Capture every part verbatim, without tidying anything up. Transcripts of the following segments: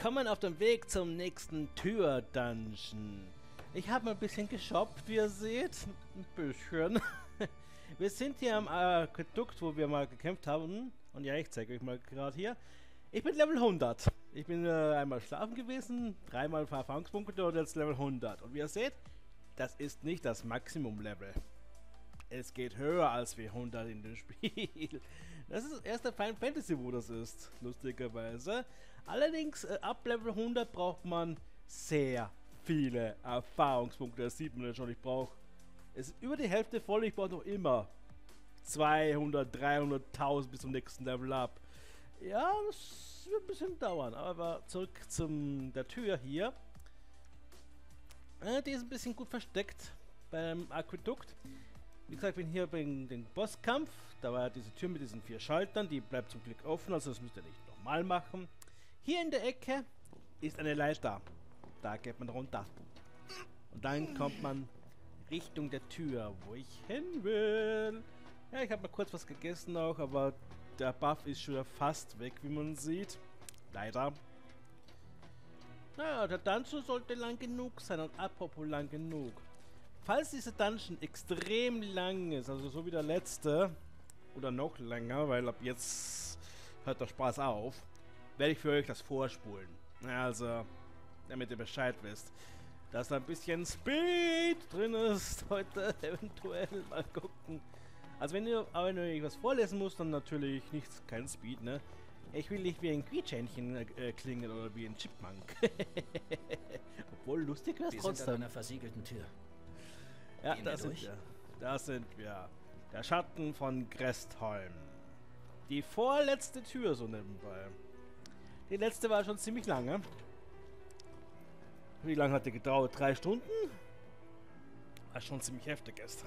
Willkommen auf dem Weg zum nächsten Tür-Dungeon. Ich habe mal ein bisschen geshoppt, wie ihr seht. Ein bisschen. Wir sind hier am Aquädukt, wo wir mal gekämpft haben. Und ja, ich zeige euch mal gerade hier. Ich bin Level hundert. Ich bin äh, einmal schlafen gewesen, dreimal Erfahrungspunkte und jetzt Level hundert. Und wie ihr seht, das ist nicht das Maximum-Level. Es geht höher als wie hundert in dem Spiel. Das ist das erste Final Fantasy, wo das ist, lustigerweise. Allerdings, äh, ab Level hundert braucht man sehr viele Erfahrungspunkte. Das sieht man ja schon. Ich brauche, es ist über die Hälfte voll. Ich brauche noch immer zweihundert, dreihunderttausend bis zum nächsten Level ab. Ja, das wird ein bisschen dauern. Aber zurück zum der Tür hier. Äh, die ist ein bisschen gut versteckt beim Aquädukt. Wie gesagt, ich bin hier beim den Bosskampf. Da war diese Tür mit diesen vier Schaltern. Die bleibt zum Glück offen, also das müsst ihr nicht nochmal machen. Hier in der Ecke ist eine Leiter. Da geht man runter. Und dann kommt man Richtung der Tür, wo ich hin will. Ja, ich habe mal kurz was gegessen auch, aber der Buff ist schon fast weg, wie man sieht. Leider. Naja, der Dungeon sollte lang genug sein und apropos lang genug. Falls dieser Dungeon extrem lang ist, also so wie der letzte, oder noch länger, weil ab jetzt hört der Spaß auf, werde ich für euch das vorspulen. Also, damit ihr Bescheid wisst, dass da ein bisschen Speed drin ist heute, eventuell, mal gucken. Also wenn ihr, aber wenn ihr was vorlesen müsst, dann natürlich nichts, kein Speed, ne? Ich will nicht wie ein Quietschhähnchen äh, klingen oder wie ein Chipmunk. Obwohl, lustig wäre es trotzdem. Wir sind an einer versiegelten Tür. Ja, da sind wir. Da sind wir. Der Schatten von Grestholm. Die vorletzte Tür, so nebenbei. Die letzte war schon ziemlich lange. Wie lange hat die gedauert? Drei Stunden? War schon ziemlich heftig gestern.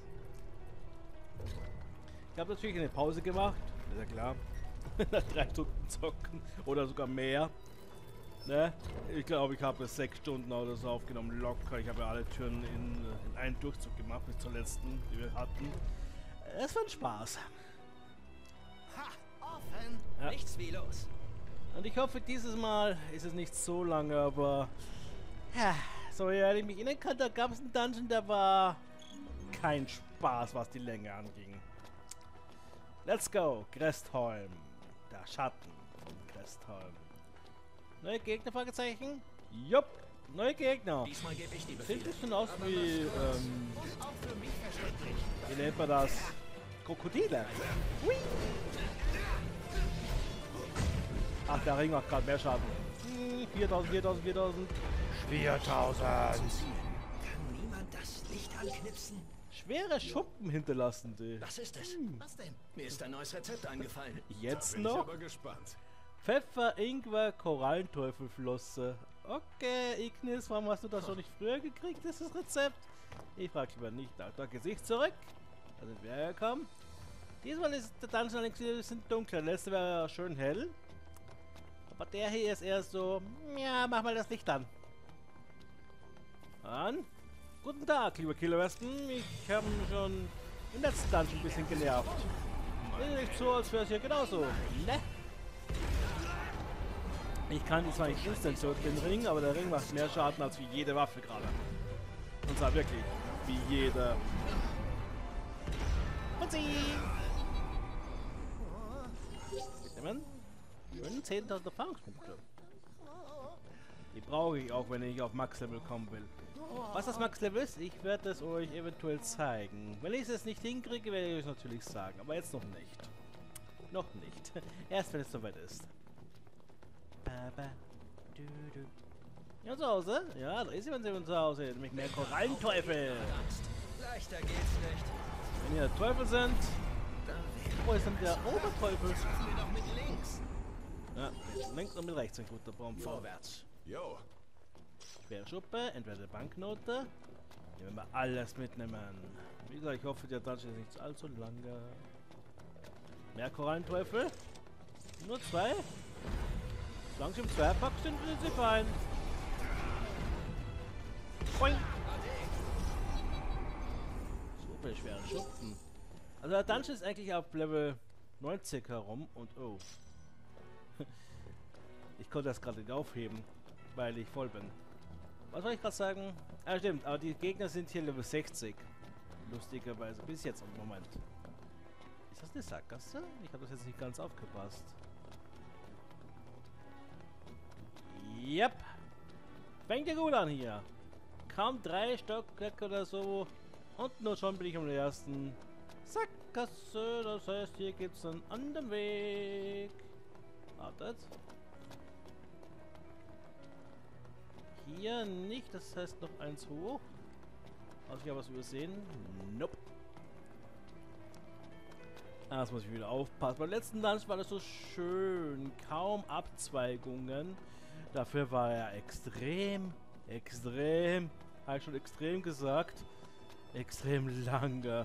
Ich habe natürlich eine Pause gemacht. Ist ja klar. Nach drei Stunden zocken. Oder sogar mehr. Ne? Ich glaube, ich habe sechs Stunden oder so aufgenommen, locker. Ich habe ja alle Türen in, in einen Durchzug gemacht, bis zur letzten, die wir hatten. Es war ein Spaß. Ha! Offen! Ja. Nichts wie los. Und ich hoffe, dieses Mal ist es nicht so lange, aber... Ja, so wie ich mich erinnern kann, da gab es einen Dungeon, der war... kein Spaß, was die Länge anging. Let's go! Grestholm. Der Schatten von Grestholm. Neue Gegner, Fragezeichen? Jupp, neue Gegner. Diesmal gebe ich die Sieht Befehle. ein bisschen aus wie, ähm, Auch für mich verständlich. wie nennt man das? Krokodile. Hui. Ach, der Ring macht gerade mehr Schaden. Hm, viertausend, viertausend, viertausend. viertausend. Kann niemand das Licht anknipsen? Schwere Schuppen hinterlassen die. Was ist es? Was denn? Mir ist ein neues Rezept eingefallen. Jetzt Da bin noch? ich aber gespannt. Pfeffer, Ingwer, Korallenteufelflosse. Okay, Ignis, warum hast du das schon nicht früher gekriegt, dieses Rezept? Ich frage lieber nicht. Alter, Gesicht zurück. Da sind wir hergekommen. Diesmal ist der Dungeon ein bisschen dunkler. Der letzte war ja schön hell. Aber der hier ist eher so, ja, mach mal das Licht an. An. Guten Tag, liebe Killerwespen. Ich habe schon im letzten Dungeon ein bisschen genervt. Ist nicht so, als wäre es hier genauso. Ne? Ich kann zwar nicht instant so den Ring, aber der Ring macht mehr Schaden als wie jede Waffe gerade. Und zwar wirklich wie jede. Und sie! Mitnehmen. Schön zehntausend Erfahrungspunkte. Die brauche ich auch, wenn ich auf Max-Level kommen will. Was das Max-Level ist, ich werde es euch eventuell zeigen. Wenn ich es nicht hinkriege, werde ich euch natürlich sagen. Aber jetzt noch nicht. Noch nicht. Erst wenn es soweit ist. Ja, zu Hause? Ja, da ist jemand zu Hause. Nämlich mehr Korallenteufel. Leichter geht's nicht. Wenn ihr Teufel sind, Da wo ist denn der Oberteufel? wären wir doch mit links. Ja, mit links und mit rechts ein guter Baum. Vorwärts. Jo, Schwere Schuppe, entweder eine Banknote. Hier werden wir alles mitnehmen. Wie gesagt, ich hoffe, der Dungeon ist nicht allzu lange. Mehr Korallenteufel? Nur zwei? Solange sie im Zweierpack sind, sind sie fein. Boing. Super schwere Schuppen. Also der Dungeon ist eigentlich auf Level neunzig herum und oh. Ich konnte das gerade nicht aufheben. weil ich voll bin. Was soll ich gerade sagen? Ah, stimmt, aber die Gegner sind hier Level sechzig. Lustigerweise, bis jetzt im Moment. Ist das eine Sackgasse? Ich habe das jetzt nicht ganz aufgepasst. Yep. Fängt ja gut an hier. Kaum drei Stockwerke oder so. Und nur schon bin ich am ersten Sackgasse. Das heißt, hier gibt es einen anderen Weg. Wartet. Hier nicht, das heißt noch eins hoch. Habe ich ja was übersehen? Nope. Ah, das muss ich wieder aufpassen. Beim letzten Dungeon war das so schön. Kaum Abzweigungen. Dafür war er extrem, extrem, habe ich schon extrem gesagt, extrem lange.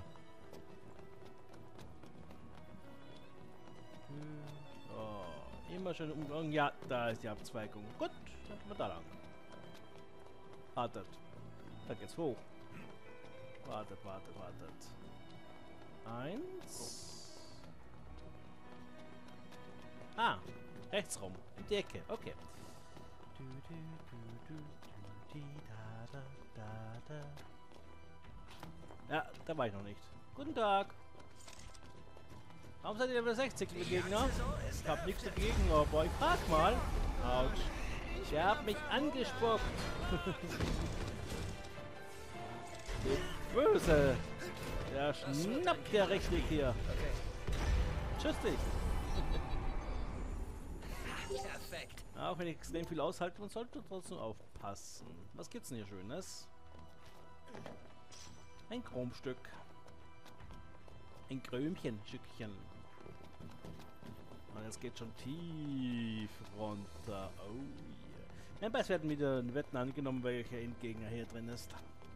Oh, immer schön umgegangen. Ja, da ist die Abzweigung. Gut, dann gehen wir da lang. Wartet. Da geht's hoch. Wartet, wartet, wartet. Eins. Ah, rechts rum. In die Ecke. Okay. Ja, da war ich noch nicht. Guten Tag. Warum seid ihr Level sechzig, liebe Gegner? Ich hab nichts dagegen, aber ich frag mal. Autsch. Der hat mich angespuckt. Böse. Der schnappt ja richtig hier. Tschüss dich. Perfekt. Auch wenn ich extrem viel aushalte, man sollte trotzdem aufpassen. Was gibt's denn hier Schönes? Ein Chromstück. Ein Krömchen-Stückchen. Und jetzt geht schon tief runter. Oh yeah. Nebenbei es werden wieder Wetten angenommen, welcher Endgegner hier drin ist.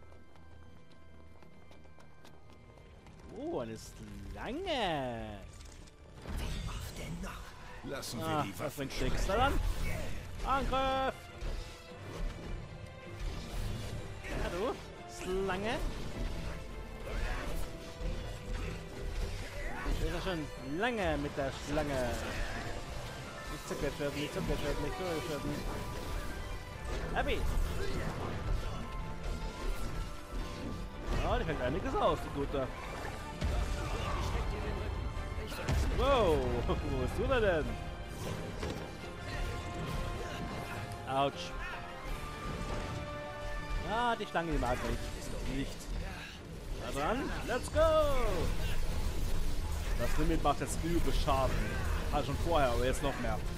Oh, eine Schlange. Wie oft denn noch? Lassen Ah, wir die was Waffen bringt nichts. Na dann. Angriff! Ja, du. Schlange. Das ist ja schon lange mit der Schlange. Nicht zuckert werden, nicht zuckert werden, nicht zuckert werden. Happy! Ja, die fängt einiges aus, die Gute. Wow, wo bist du denn? Autsch. Ah, die Schlange, die mag ich nicht. Na dran, let's go! Das Limit macht jetzt übel Schaden. Hat schon vorher, aber jetzt noch mehr.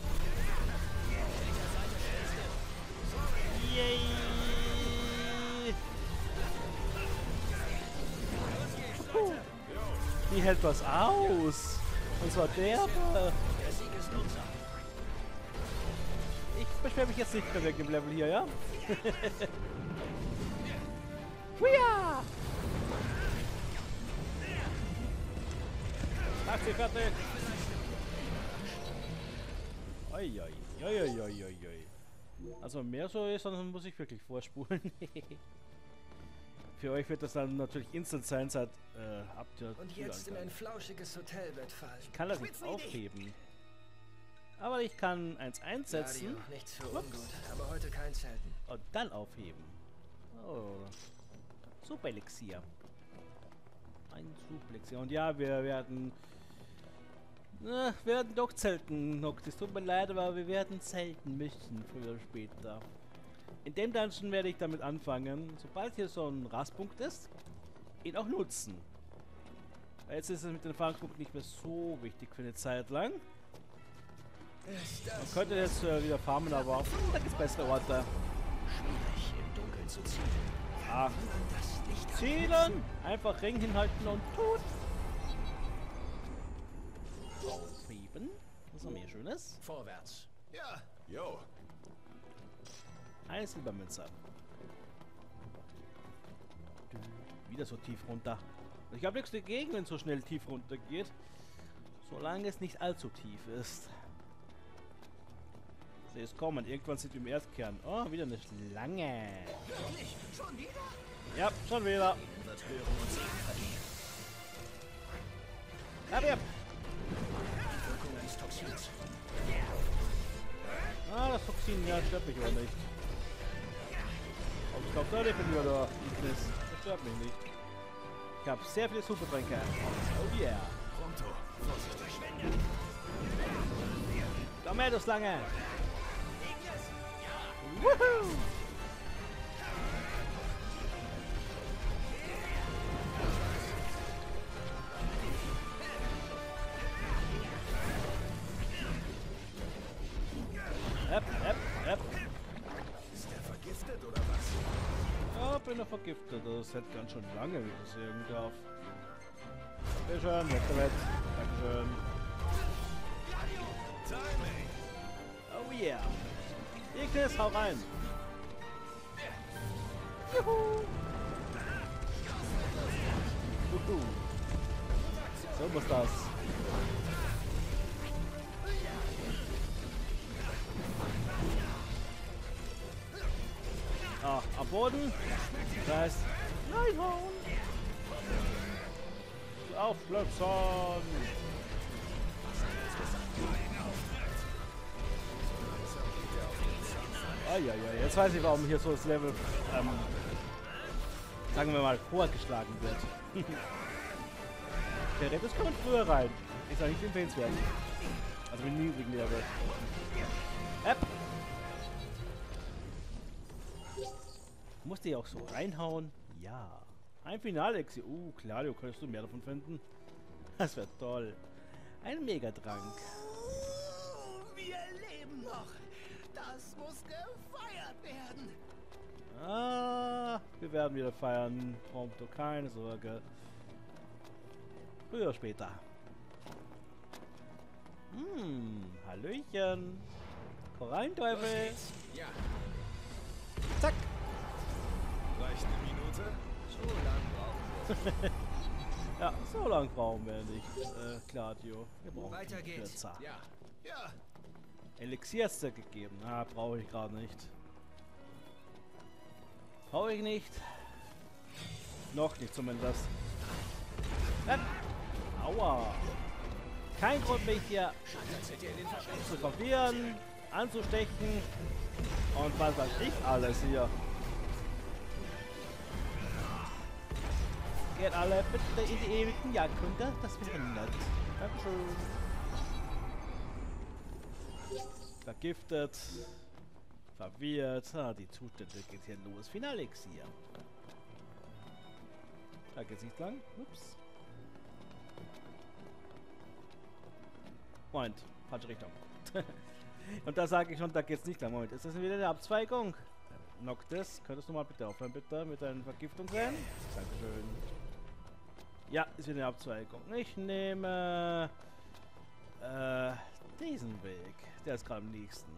Yay! Puh. Die hält was aus. Und zwar derbe. Der Sieg ist unser. Ich beschwere mich jetzt nicht mehr weg im Level hier, ja? Huia! Mach sie fertig! Oi, oi, oi, oi, oi, oi. Also mehr so ist, dann muss ich wirklich vorspulen. Für euch wird das dann natürlich instant sein, seit äh, habt ihr Und jetzt in ein flauschiges Hotelbett fallen. Ich kann das nicht aufheben. Aber ich kann eins einsetzen. Radio, nichts für ungut, aber heute kein Zelten. Und dann aufheben. Oh. Super Elixier. Ein Super Elixier. Und ja, wir werden... Na, wir werden doch zelten, Noctis. Tut mir leid, aber wir werden zelten müssen, früher oder später. In dem Dungeon werde ich damit anfangen, sobald hier so ein Rastpunkt ist, ihn auch nutzen. Weil jetzt ist es mit den Erfahrungspunkten nicht mehr so wichtig für eine Zeit lang. Man könnte jetzt äh, wieder farmen, aber hm, da gibt es bessere Orte. Schwierig im Dunkeln zu zielen. Ah. Das Licht Zielen! Einfach Ring hinhalten und tut. Aufheben. Was haben wir hier Schönes? vorwärts. Ja, jo. Eine Silbermünze. Wieder so tief runter. Ich habe nichts dagegen, wenn es so schnell tief runter geht. Solange es nicht allzu tief ist. Sehe es kommen. Irgendwann sind wir im Erdkern. Oh, wieder eine Schlange. Wirklich? Schon wieder? Ja, schon wieder. Wird hören und sehen verlieren. Hab ich. Die Wirkung eines Toxins. Ah, das Toxin, ja, stört mich aber nicht. Aber ich glaube, da lebt wieder da. Das stört mich nicht. Ich habe sehr viele Supertränke. Oh yeah. Pronto. Vorsicht, verschwende. Komm her, du Schlange. Woohoo! Äpp, äpp, äpp. Ist der vergiftet oder was? Ja, bin er vergiftet. Das hält ganz schön lange, wie ich das sehen darf. Bitte schön, weg damit. Dankeschön. Timing. Oh yeah. Ignis, hau rein. Juhu. Juhu. So muss das. Ah, am Boden. Das heißt, reinhauen. Aufschlöpfern. Ah, ja, ja, jetzt weiß ich, warum hier so das Level, ähm, sagen wir mal, vorgeschlagen wird. Der Rett, das kommt früher rein. Ist auch nicht empfehlenswert. Also mit niedrigen Level. App. Musste ich auch so reinhauen? Ja. Ein Finalexi. Uh, Claudio, könntest du mehr davon finden? Das wäre toll. Ein Megatrank. Oh, wir leben noch. Das muss gefeiert werden. Ah, wir werden wieder feiern. Prompto, keine Sorge. Früher oder später. Hm, Hallöchen. Korallenteufel. Ja. Zack. Reicht eine Minute? So lang brauchen wir. Ja, so lang brauchen wir nicht, äh, Claudio. Wir brauchen Weiter geht's. kürzer. Ja. Ja. Elixier ist ja gegeben. Ah, brauche ich gerade nicht. Brauche ich nicht. Noch nicht zumindest. Äh. Aua. Kein Grund, mich hier zu verwirren, anzustechen und was weiß ich alles hier. Geht alle bitte in die ewigen Jagdgründe, das wäre nett. Dankeschön. Vergiftet. Verwirrt. Ah, die Zustände geht hier los. Finalexier. Da geht's nicht lang. Ups. Moment, falsche Richtung. Und da sage ich schon, da geht's nicht lang. Moment, ist das wieder eine Abzweigung? Noctis, könntest du mal bitte aufhören, bitte, mit deinen Vergiftungen? Dankeschön. Ja, ist wieder eine Abzweigung. Ich nehme äh, diesen Weg. Der ist gerade am nächsten.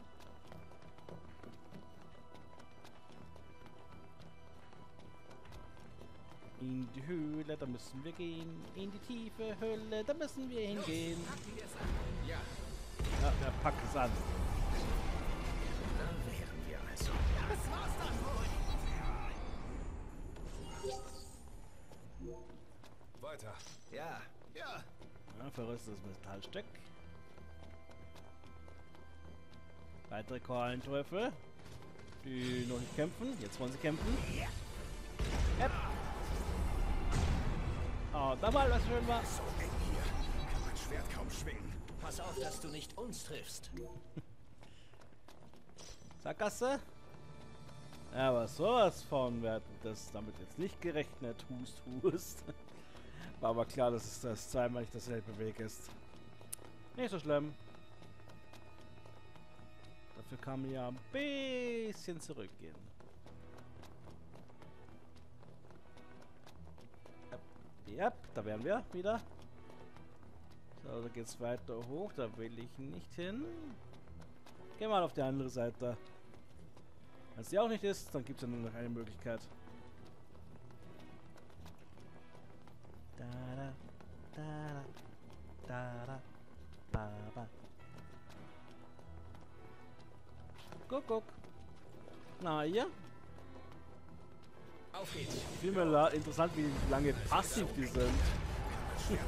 In die Höhle, da müssen wir gehen. In die tiefe Höhle, da müssen wir hingehen. Ja. Ja, der packt es an. Da wären wir also. Das war's dann wohl. Weiter. Ja. Ja. Ja, verrüstetes Metallstück. Weitere Korallenteufel, die noch nicht kämpfen. Jetzt wollen sie kämpfen. Yep. Oh, da war was schön war. So eng hier. Kann mein Schwert kaum schwingen. Pass auf, dass du nicht uns triffst. Sackgasse? Ja, aber sowas von, wir hatten das damit jetzt nicht gerechnet. Hust, hust. War aber klar, dass es das zweimal nicht dasselbe Weg ist. Nicht so schlimm. Dafür kann man ja ein bisschen zurückgehen. Ja, yep, da wären wir wieder. So, da geht's weiter hoch. Da will ich nicht hin. Geh mal auf die andere Seite. Wenn es die auch nicht ist, dann gibt es ja nur noch eine Möglichkeit. Da da da da da ba ba. Guck, guck. Na ja. Auf geht's. Vielmehr interessant, wie lange passiv die sind.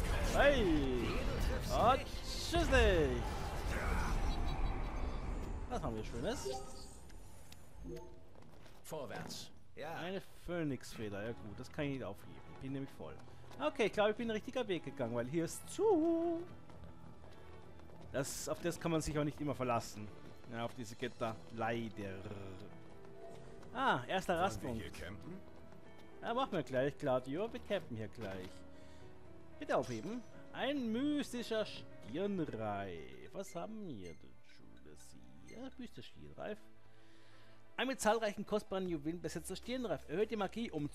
Hey! Und tschüsslich! Was haben wir Schönes? Vorwärts. Ja. Eine Phönixfeder. Ja gut, das kann ich nicht aufheben. Bin nämlich voll. Okay, ich glaube, ich bin den richtigen Weg gegangen, weil hier ist zu. Das, auf das kann man sich auch nicht immer verlassen. Ja, auf diese Gitter. Leider. Ah, erster Rastpunkt. Wollen wir hier campen? Ja, machen wir gleich, Claudio. Wir campen hier gleich. Bitte aufheben. Ein mystischer Stirnreif. Was haben wir denn, Schule? Ja, mystischer Stirnreif. Ein mit zahlreichen kostbaren Juwelen besetzter Stirnreif. Erhöht die Magie um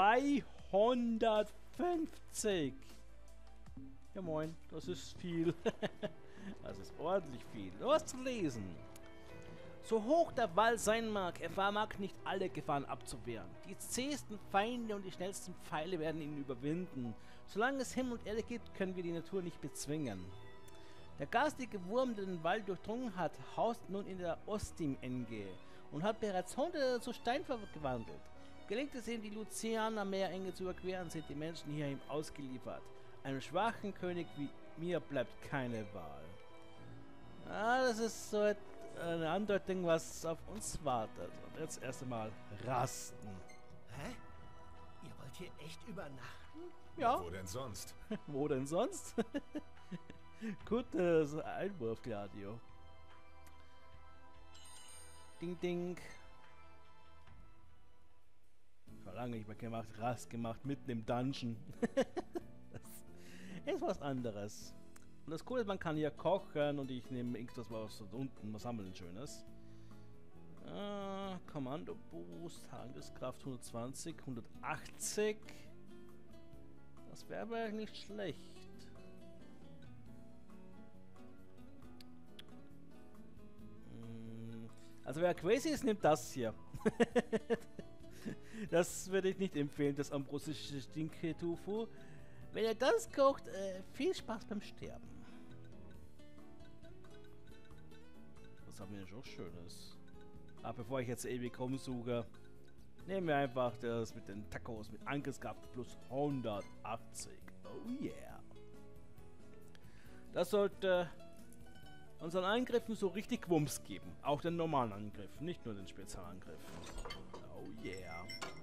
zweihundertfünfzig. Ja moin, das ist viel. Das ist ordentlich viel. Nur was zu lesen. So hoch der Wall sein mag, er vermag nicht alle Gefahren abzuwehren. Die zähesten Feinde und die schnellsten Pfeile werden ihn überwinden. Solange es Himmel und Erde gibt, können wir die Natur nicht bezwingen. Der garstige Wurm, der den Wald durchdrungen hat, haust nun in der Ostim-Enge und hat bereits Hunderte zu Stein verwandelt. Gelingt es ihm, die Lucianer Meerenge zu überqueren, sind die Menschen hier ihm ausgeliefert. Einem schwachen König wie mir bleibt keine Wahl. Ah, das ist so eine Andeutung, was auf uns wartet. Und jetzt erst einmal rasten. Hä? Ihr wollt hier echt übernachten? Ja. Wo denn sonst? Wo denn sonst? Gutes Einwurf, Gladio. Ding, ding. Schon lange nicht mehr gemacht. Rast gemacht, mitten im Dungeon. Das ist was anderes. Und das Coole ist, man kann hier kochen und ich nehme irgendwas mal aus unten. Was haben wir denn Schönes? Äh, Kommando Boost, Handelskraft hundertzwanzig, hundertachtzig. Das wäre aber nicht schlecht. Also wer crazy ist, nimmt das hier. Das würde ich nicht empfehlen, das ambrosische Stinke-Tofu. Wenn ihr das kocht, äh, viel Spaß beim Sterben. Was haben wir denn schon Schönes? Aber bevor ich jetzt ewig rumsuche, nehmen wir einfach das mit den Tacos mit Angriffskraft plus hundertachtzig. Oh yeah. Das sollte unseren Angriffen so richtig Wumms geben. Auch den normalen Angriffen, nicht nur den Spezialangriffen. Oh yeah.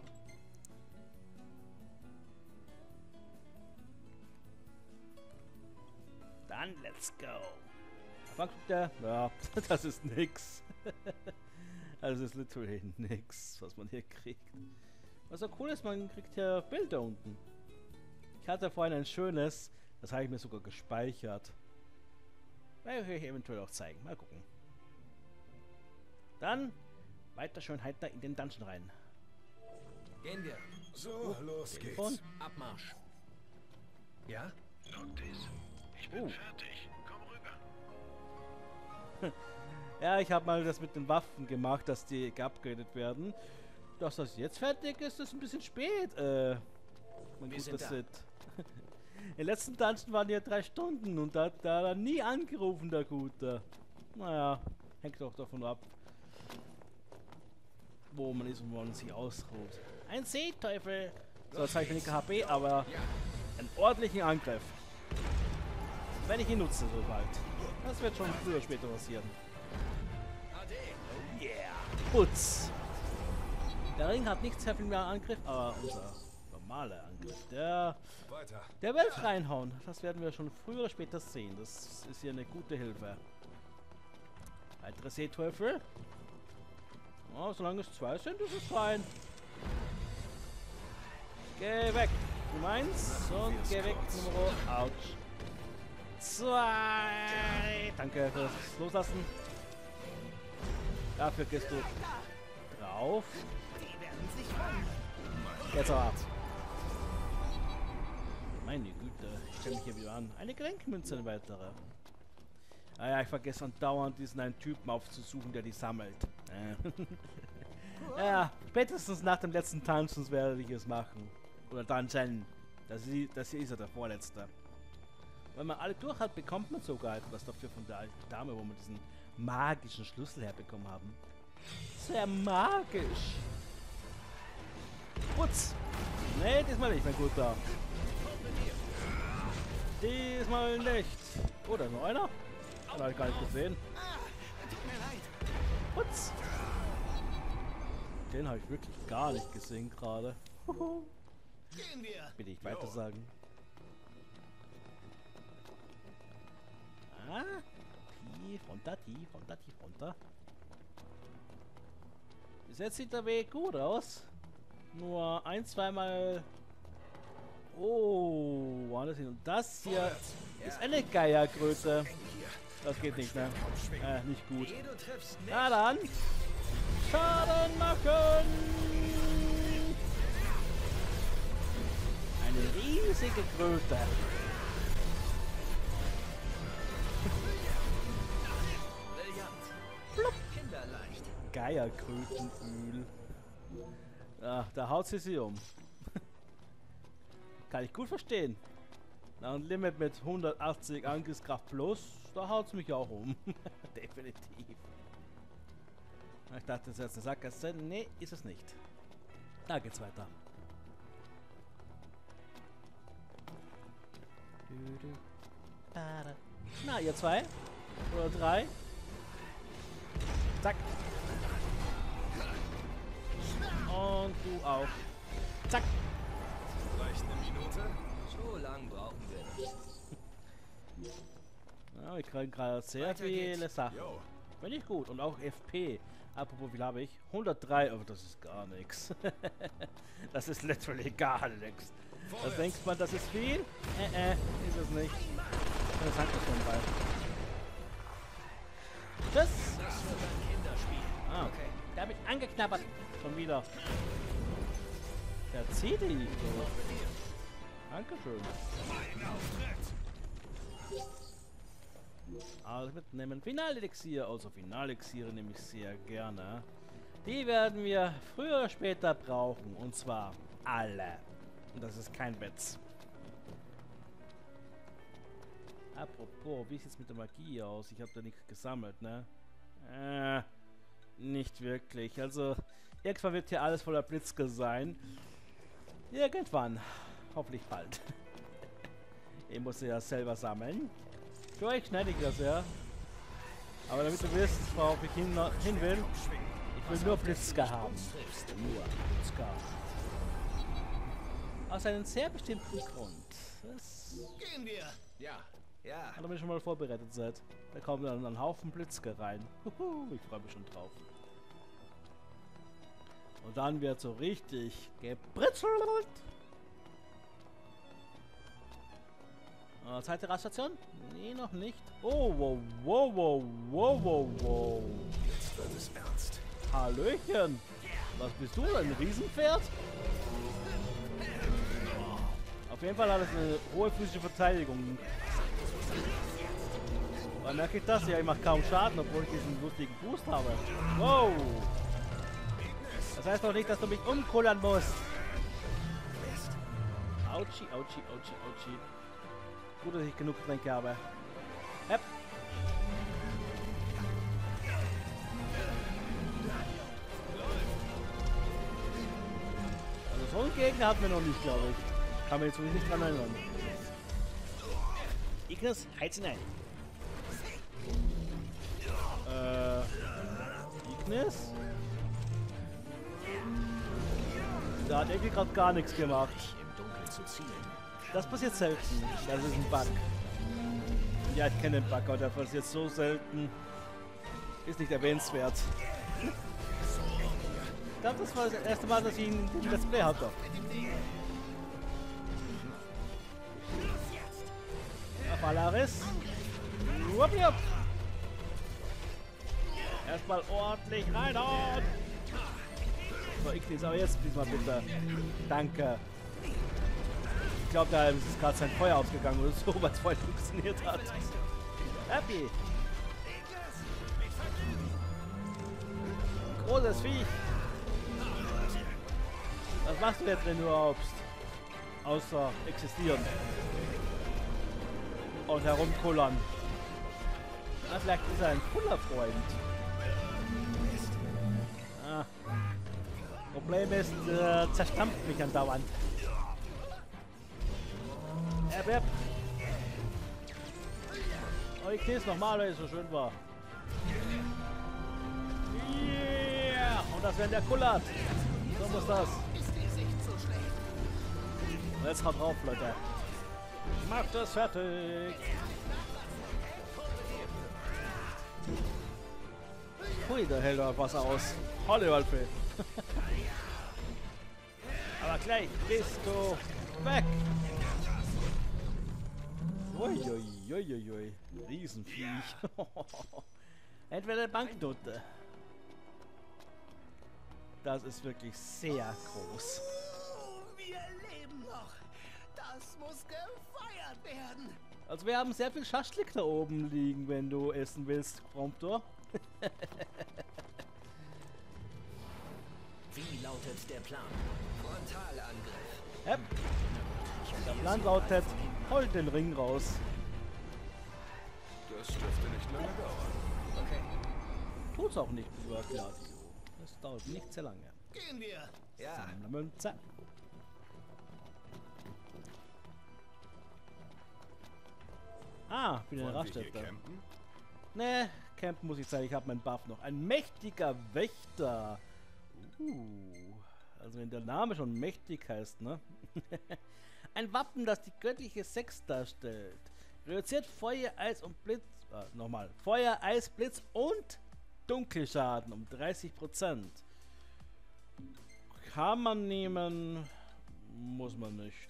Dann let's go. Was kriegt der? Ja, das ist nix. Also ist literally nix, was man hier kriegt. Was so cool ist, man kriegt hier Bilder unten. Ich hatte vorhin ein schönes, das habe ich mir sogar gespeichert. Werde ich euch eventuell auch zeigen. Mal gucken. Dann weiter schön heiter in den Dungeon rein. Gehen wir. So, los Telefon. geht's. Abmarsch. Ja? Noctis, ich bin Oh. fertig. Komm rüber. Ja, ich habe mal das mit den Waffen gemacht, dass die geupgradet werden. Dass das jetzt fertig ist, ist ein bisschen spät. Äh, mein Wir guter sind da. Sid. Im letzten Dungeon waren ja drei Stunden und da hat er nie angerufen, der Gute. Naja, hängt doch davon ab, wo man ist und wo man sich ausruht. Ein Seeteufel! So, jetzt habe ich weniger H P, aber einen ordentlichen Angriff. Wenn ich ihn nutze, so bald. Das wird schon früher oder später passieren. Yeah! Putz! Der Ring hat nicht sehr viel mehr Angriff, aber unser normaler Angriff, der, Weiter. der wird reinhauen. Das werden wir schon früher oder später sehen. Das ist hier eine gute Hilfe. Weitere Seeteufel. Oh, solange es zwei sind, ist es fein. Geh weg. Nummer eins und geh weg. Nummer Autsch. Zwei. Danke fürs Loslassen. Dafür gehst du drauf. Die werden sich freuen. Jetzt aber ab. Meine Güte, ich stelle mich hier wieder an. Eine Gelenkmünze, eine weitere. Ah ja, ich vergesse andauernd diesen einen Typen aufzusuchen, der die sammelt. Äh. Ja, spätestens nach dem letzten Dungeons werde ich es machen. Oder Dungeon. Das, das hier ist ja der vorletzte. Wenn man alle durch hat, bekommt man sogar etwas dafür von der alten Dame, wo wir diesen magischen Schlüssel herbekommen haben. Sehr magisch. Putz! Nee, diesmal nicht, mein Guter. Diesmal nicht. Oh, da ist noch einer. Den habe ich gar nicht gesehen. Ah, tut mir leid. Putz! Den habe ich wirklich gar nicht gesehen gerade. Gehen wir. Bitte ich weiter sagen. Ah, tief runter, tief runter, tief runter. Bis jetzt sieht der Weg gut aus. Nur ein, zweimal. Oh, woanders hin. Und das hier ist eine Geierkröte. Das geht nicht mehr. Äh, nicht gut. Nee, du triffst nicht. Na dann. Schaden machen! Eine riesige Kröte. Brillant. Kinderleicht. Geierkrötenöl. Ja, da haut sie sie um. Kann ich gut verstehen. Na, ein Limit mit hundertachtzig Angriffskraft plus, da haut es mich auch um. Definitiv. Ich dachte, das ist jetzt eine Sackgasse. Nee, ist es nicht. Da geht's weiter. Na, ihr zwei? Oder drei? Zack. Und du auch. Zack. Reicht eine Minute? So lang brauchen wir nicht. Ja, ich kriege gerade sehr Weiter viele geht's. Sachen. Jo. Finde ich gut. Und auch F P. Apropos, wie viel habe ich? hundertdrei. Oh, das ist gar nichts. Das ist literally gar nichts. Da denkt man, das ist viel? Äh, äh, ist es nicht. Das hat schon bei. Tschüss! Das wird ein Kinderspiel. Ah, Okay. der hat mich angeknabbert. Schon wieder. Der zieht die. So. Dankeschön. Also mitnehmen. Finalelixier. Also Finalelixiere nehme ich sehr gerne. Die werden wir früher oder später brauchen. Und zwar alle. Und das ist kein Witz. Apropos, wie sieht es mit der Magie aus? Ich habe da nichts gesammelt, ne? Äh, nicht wirklich. Also, irgendwann wird hier alles voller Blitzke sein. Irgendwann. Hoffentlich bald. Ich muss sie ja selber sammeln. Für euch schneide ich das, ja. Aber damit du wisst, worauf ich hin, hin will, ich will nur Blitzke haben. Nur Blitzke. Aus einem sehr bestimmten Grund. Das Gehen wir. Ja. Ja. Wenn ihr schon mal vorbereitet seid. Da kommt dann ein Haufen Blitzke rein. Huhu, ich freue mich schon drauf. Und dann wird so richtig gebritzelt. Äh, zweite Raststation? Nee, noch nicht. Oh, wow, wow, wow, wow, wow, wow. Jetzt wird es ernst. Hallöchen. Was bist du, ein Riesenpferd? Auf jeden Fall hat es eine hohe physische Verteidigung. Dann merke ich das? Ja, ich mache kaum Schaden, obwohl ich diesen lustigen Boost habe. Wow! Das heißt doch nicht, dass du mich umkullern musst. Autschi, autschi, autschi, autschi. Gut, dass ich genug Tränke habe. Hepp. Also so einen Gegner hatten wir noch nicht, glaube ich. Kann mich jetzt nicht dran erinnern. Ignis, heiz ihn ein. Äh, Ignis? Da hat irgendwie gerade gar nichts gemacht. Im Dunkeln zu zielen. Das passiert selten. Das ist ein Bug. Ja, ich kenne den Bug, aber der passiert so selten. Ist nicht erwähnenswert. Ich glaube, das war das erste Mal, dass ich ihn im Let's Play hatte. Auf Alaris. Wupp, erstmal ordentlich reinhauen. So, Ignis, aber jetzt diesmal bitte. Danke. Ich glaube, da ist gerade sein Feuer ausgegangen oder so, weil es vorhin funktioniert hat. Happy. Großes Viech. Was machst du jetzt, wenn du überhaupt? Außer existieren. Und herumkullern. Ah, vielleicht ist er ein cooler Freund. Ah. Problem ist, äh, zerstampft mich andauernd. Erb, erb. Oh, ich lese nochmal, weil es so schön war. das wäre der Kullert. So muss das. Ist die Sicht so schlecht? Und jetzt haut drauf, Leute. Macht das fertig. Hui, da hält er Wasser aus. Holle Waldfee. Aber gleich bist du weg. Uiuiuiui. Riesenviech. Entweder eine Banknote. Das ist wirklich sehr groß. Oh, wir leben noch. Das muss gefeiert werden. Also wir haben sehr viel Schaschlik da oben liegen, wenn du essen willst, Promptor. Wie lautet der Plan? Frontalangriff. Yep. Der Plan lautet, hol den Ring raus. Das dürfte nicht lange dauern. Okay. Tut's auch nicht, lieber Claudio. Das dauert nicht sehr lange. Gehen wir. Ja. Sammle Münze. Ah, bin in der Wollen wir hier Raststätte. campen? Ne, campen muss ich sagen, ich habe meinen Buff noch. Ein mächtiger Wächter. Uh, also wenn der Name schon mächtig heißt, ne? Ein Wappen, das die göttliche Sex darstellt. Reduziert Feuer, Eis und Blitz. Äh, nochmal. Feuer, Eis, Blitz und Dunkelschaden um dreißig Prozent. Kann man nehmen, muss man nicht.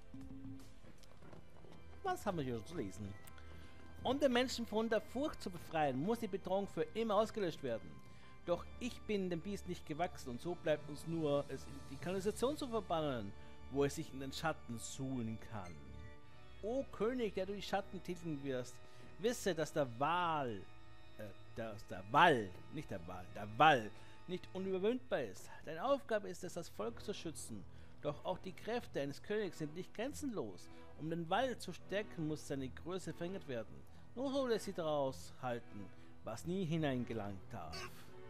Was haben wir hier zu lesen? Um den Menschen von der Furcht zu befreien, muss die Bedrohung für immer ausgelöscht werden. Doch ich bin dem Biest nicht gewachsen und so bleibt uns nur, es in die Kanalisation zu verbannen, wo es sich in den Schatten suhlen kann. O König, der du die Schatten titeln wirst, wisse, dass der Wal, äh, dass der Wall, nicht der Wal, der Wall, nicht unüberwindbar ist. Deine Aufgabe ist es, das Volk zu schützen. Doch auch die Kräfte eines Königs sind nicht grenzenlos. Um den Wall zu stärken, muss seine Größe verringert werden. Nur so lässt sie daraus halten, was nie hineingelangt darf.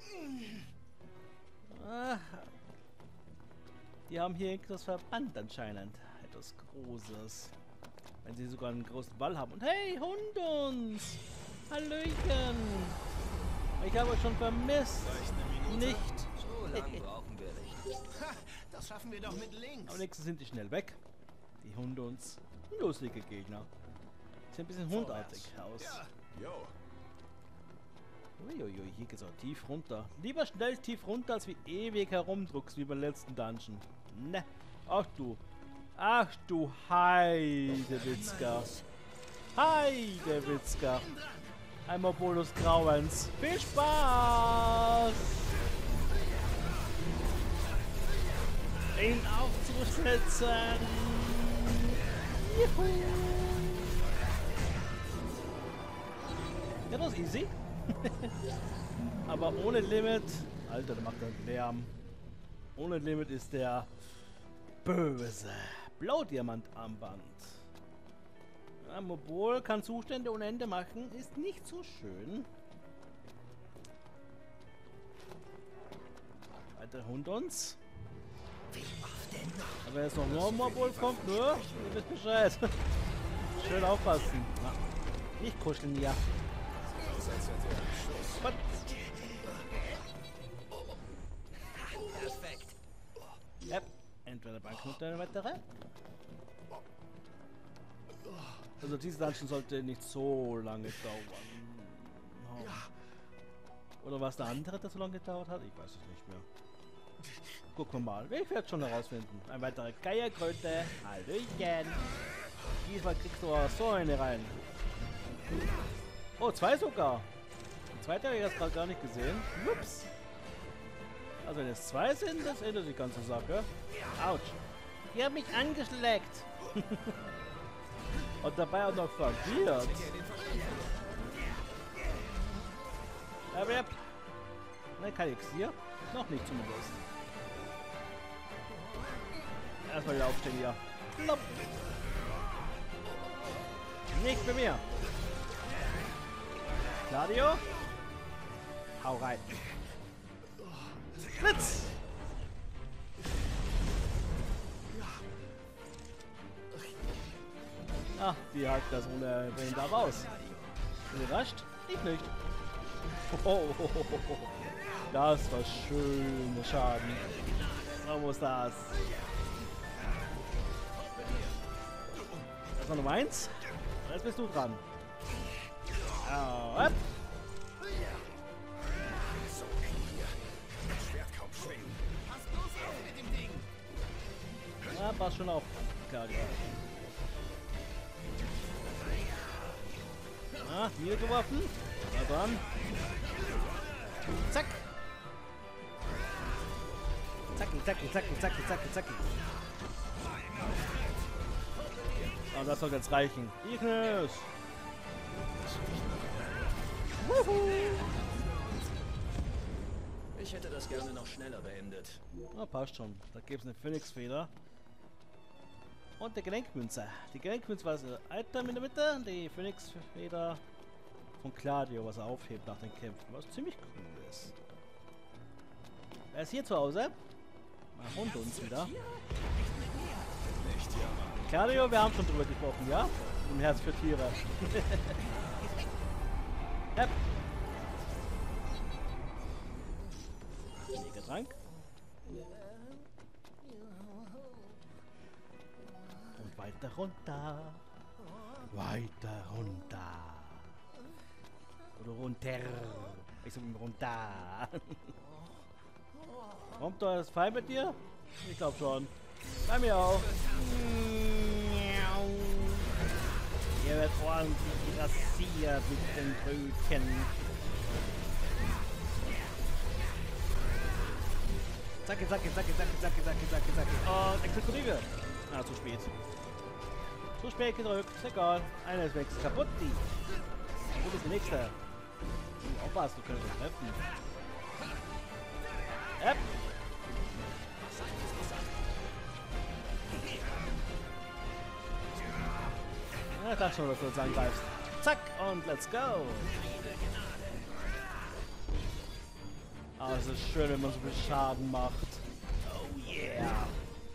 Ah, die haben hier irgendwas verbannt anscheinend. Etwas Großes. Wenn sie sogar einen großen Wall haben. Und hey, Hundons! Hallöchen! Ich habe euch schon vermisst. Nicht. So lange brauchen wir nicht. Ha, das schaffen wir doch mit links. Aber nächstes sind die schnell weg. Die Hundons. Lustige Gegner. Sieht ein bisschen hundartig aus. Ja. Jo. Uiuiui, hier geht's auch tief runter. Lieber schnell tief runter, als wie ewig herumdruckst, wie beim letzten Dungeon. Ne. Ach du. Ach du Heidewitzka. Heidewitzka. Ein Mobolus Grauens. Viel Spaß! Ihn aufzuschlitzen. Juhu. Ja, das ist easy. Aber ohne Limit. Alter, der macht einen Lärm. Ohne Limit ist der böse Blaudiamantarmband. Ja, Mobol kann Zustände ohne Ende machen, ist nicht so schön. Weiter Hund uns. Aber jetzt noch nur Mobol kommt, nur, ihr wisst Bescheid. Schön aufpassen. Na, nicht kuscheln, ja. Was? Perfekt. Ja, entweder Banknote eine weitere. Also diese Dungeon sollte nicht so lange dauern. Oh. Oder war es der andere, der so lange gedauert hat? Ich weiß es nicht mehr. Gucken wir mal. Ich werde schon herausfinden. Ein weiterer Geierkröte. Hallöchen. Diesmal kriegst du auch so eine rein. Oh, zwei sogar. Die zweite habe ich jetzt gerade gar nicht gesehen. Ups. Also wenn es zwei sind, das ändert die ganze Sache. Autsch. Die haben mich angeschleckt. Und dabei auch noch verwirrt. Aber ja. Nein, kein Elixier. Noch nicht zumindest. Erstmal wieder aufstehen hier. Plopp. Nicht bei mir. Claudio. Hau rein. Blitz. Ach, die hat das ohne Wellen da raus. Überrascht? Ich nicht. Oh, oh, oh, oh, oh. Das war schön Schaden. So muss das. Das war Nummer eins. Jetzt bist du dran. Ja, So eng hier. Das Schwert kaum schwingen. Pass bloß auf mit dem Ding. ja, pass schon auf. Klar, ja. Ah, hier geworfen. Na dann. Zack. Zacki, zacki, zacki, zacki, zacki, zacki. Oh, das soll jetzt reichen. Ignis. Ich hätte das gerne noch schneller beendet. Na, passt schon. Da gibt es eine Phönixfeder. Und die Gelenkmünze. Die Gelenkmünze war das Item in der Mitte. Die Phönixfeder von Gladio, was er aufhebt nach den Kämpfen. Was ziemlich cool ist. Wer ist hier zu Hause? Na, und uns wieder. Nicht hier, Mann. Gladio, wir haben schon drüber gesprochen, ja? Im Herz für Tiere. Yep. Trank. Und weiter runter. Weiter runter. Oder runter. Ich sag immer runter. Kommt da das Pfeil mit dir? Ich glaube schon. Bei mir auch. Hier wird ordentlich rasiert mit den Brötchen. Zacki, zacki, zacki, zacki, zacki, zacki, zacki, zacki. Und Exekutive. Ah, zu spät. Zu spät gedrückt. Ist egal. Einer ist weg. Ist kaputt, die. Wo ist der nächste? Auch was, du könntest uns treffen. Yep. Ja, ich dachte schon, dass du uns angreifst. Zack, und let's go. Ah, es ist schön, wenn man so viel Schaden macht. Oh yeah.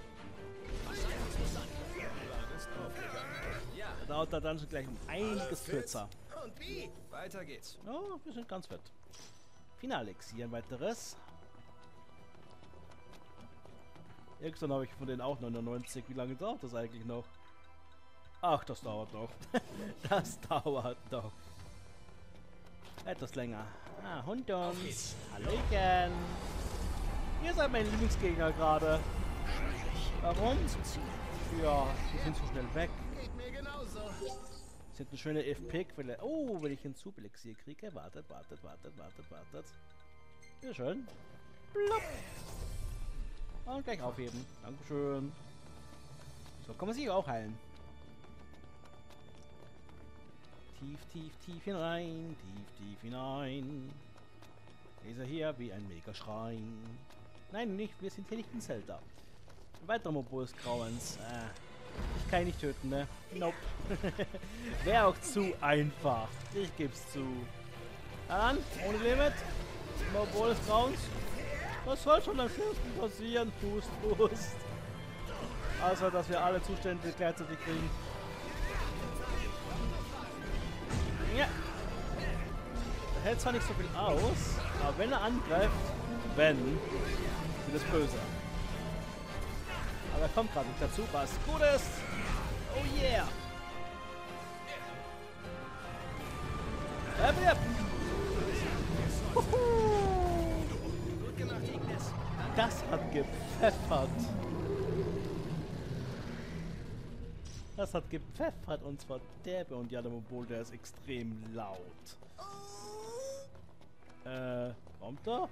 Da dauert der Dungeon gleich um einiges kürzer. Und wie? Weiter geht's. Oh, wir sind ganz fit. Finalexier, ein weiteres. Irgendwann habe ich von denen auch neunundneunzig. Wie lange dauert das eigentlich noch? Ach, das dauert noch. Das dauert noch. Etwas länger. Ah, Hund uns. Hallöchen. Ihr seid mein Lieblingsgegner gerade. Warum? Ja, die sind so schnell weg. Geht mir genauso. Sind eine schöne F-Pick. Oh, wenn ich einen Subelixier kriege. Wartet, wartet, wartet, wartet, wartet. Sehr schön. Plopp. Und gleich aufheben. Dankeschön. So kann man sich auch heilen. Tief, tief, tief hinein, tief, tief hinein. Ist er hier wie ein Megaschrein. Nein, nicht, wir sind hier nicht in Zelda. Ein weiterer Mobul des Grauens. Äh, ich kann ihn nicht töten, ne? Nope. Wäre auch zu einfach. Ich geb's zu. Dann, ohne Limit. Mobul des Grauens. Was soll schon am schlimmsten passieren? Pust, Pust. Also, dass wir alle Zustände gleichzeitig kriegen. Ja. Er hält zwar nicht so viel aus, aber wenn er angreift, wenn, wird es böse. Aber er kommt gerade nicht dazu, was gut ist. Oh yeah. Yep, yep. Gut gemacht, Ignis. Das hat gepfeffert. Das hat gepfeffert und zwar derbe und ja, der Mobul, der ist extrem laut. Äh, kommt er?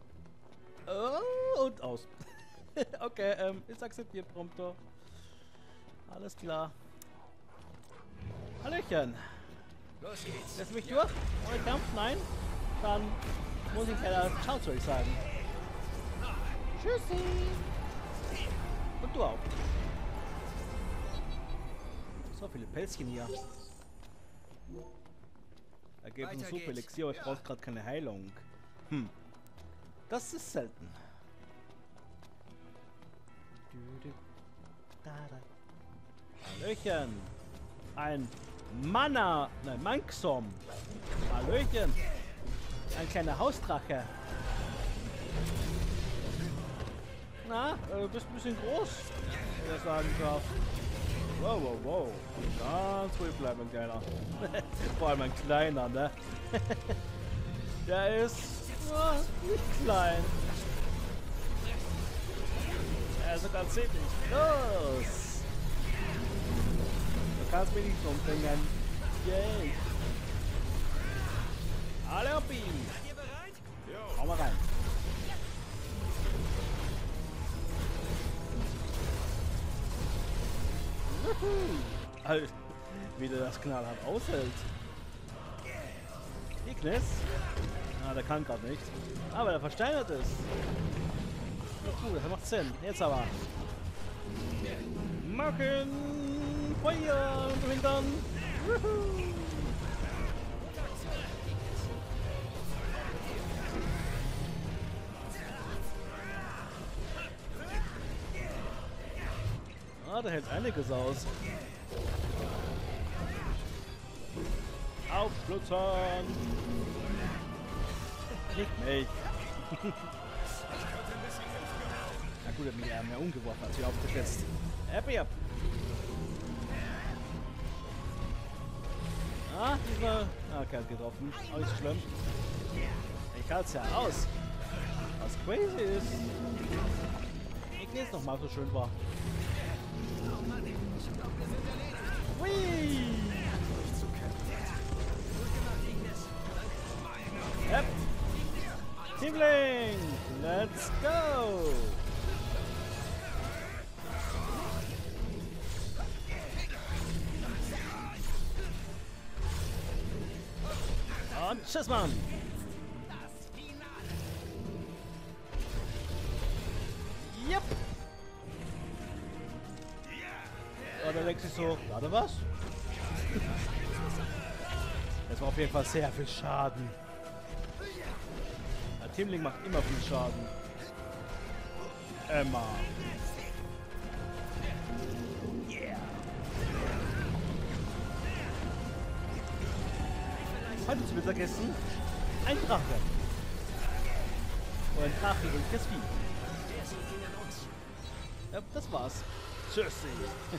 Oh, und aus. Okay, ähm, ist akzeptiert, Prompter. Alles klar. Hallöchen. Los geht's. Lässt mich durch? Ohne Kampf? Nein? Dann muss ich leider Ciao zu euch sagen. Tschüssi. Und du auch. So viele Pelzchen hier. Da gibt es ein Weiter super geht's. Elixier, aber ich Ja. brauche gerade keine Heilung. Hm. Das ist selten. Du, du, da, da. Hallöchen. Ein Mana. Nein, Manxom. Hallöchen. Ein kleiner Hausdrache. Na, äh, du bist ein bisschen groß, wenn ich das sagen darf. Wow, wow, wow. Ganz ruhig bleiben, Kleiner. Vor allem ein Kleiner, ne? Der ist oh, nicht klein. Er ist sogar ziemlich groß. Du kannst mich nicht umbringen. Yay. Alle auf ihn. Seid ihr bereit? Hau mal rein. Alter, wie der das knallhart aushält. Ignis? Ah, der kann gerade nicht. Aber der versteinert ist. Ja, cool, das macht Sinn. Jetzt aber. Machen! Feuer im Hintern! Wuhu. Ah, da hält einiges aus. Aufschlutzern! Nicht mich! Na gut, er hat mich eher mehr umgeworfen, als wir aufgesetzt. Happy up! Ah, diesmal. Ah, okay, hat getroffen. Auch nicht so schlimm. Ich halte es ja aus. Was crazy ist. Ich lese noch mal so schön war. Whee! Yep. Teamling! Let's go! Und tschüss, Mann! Yep! Oh, da denkt sich so, warte was? Das war auf jeden Fall sehr viel Schaden. Der Teamling macht immer viel Schaden. Emma. Yeah. Heute zu Mittagessen ein Drache. Oder ein drachähnliches Vieh. Ja, das war's. Tschüssi.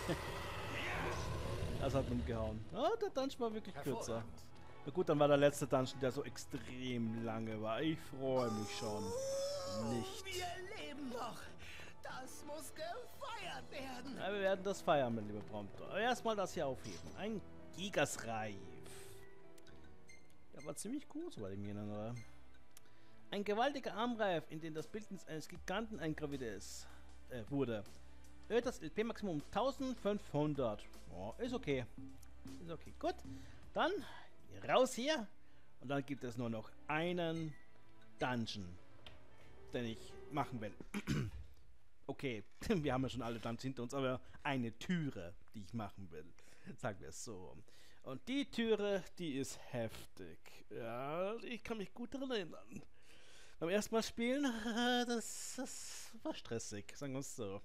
Das hat umgehauen. Ah, der Dungeon war wirklich kürzer. Na gut, dann war der letzte Dungeon, der so extrem lange war. Ich freue mich schon. Nicht. Wir leben noch. Das muss gefeiert werden. Ja, wir werden das feiern, mein lieber Prompto. Aber erstmal das hier aufheben. Ein Gigasreif. Der war ziemlich gut, so bei dem jenen, oder? Ein gewaltiger Armreif, in den das Bildnis eines Giganten eingraviert ist, äh, wurde. Erhöht das L P-Maximum um eintausendfünfhundert. Oh, ist okay. Ist okay. Gut. Dann raus hier. Und dann gibt es nur noch einen Dungeon, den ich machen will. Okay, wir haben ja schon alle Dungeons hinter uns, aber eine Türe, die ich machen will. Sagen wir es so. Und die Türe, die ist heftig. Ja, ich kann mich gut daran erinnern. Beim ersten Mal spielen, das, das war stressig, sagen wir es so.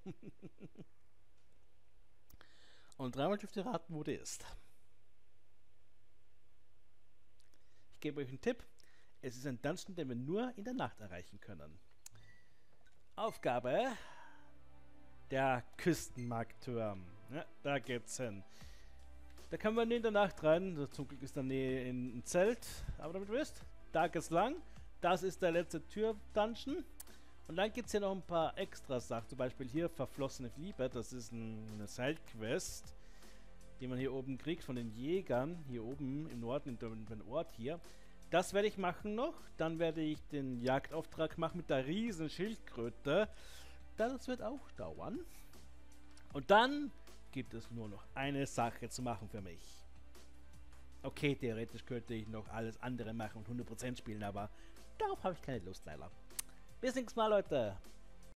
Und dreimal dürft ihr raten, wo der ist. Ich gebe euch einen Tipp. Es ist ein Dungeon, den wir nur in der Nacht erreichen können. Aufgabe: der Küstenmarktturm. Ja, da geht's hin. Da können wir nicht in der Nacht rein. Zum Glück ist da Nähe in ein Zelt. Aber damit ihr wisst, da geht's lang. Das ist der letzte Tür-Dungeon. Und dann gibt es hier noch ein paar extra Sachen. Zum Beispiel hier Verflossene Liebe. Das ist ein, eine Side-Quest, die man hier oben kriegt von den Jägern. Hier oben im Norden, in dem, dem Ort hier. Das werde ich machen noch. Dann werde ich den Jagdauftrag machen mit der riesen Schildkröte. Das wird auch dauern. Und dann gibt es nur noch eine Sache zu machen für mich. Okay, theoretisch könnte ich noch alles andere machen und hundert Prozent spielen, aber darauf habe ich keine Lust leider. Bis nächstes Mal, Leute.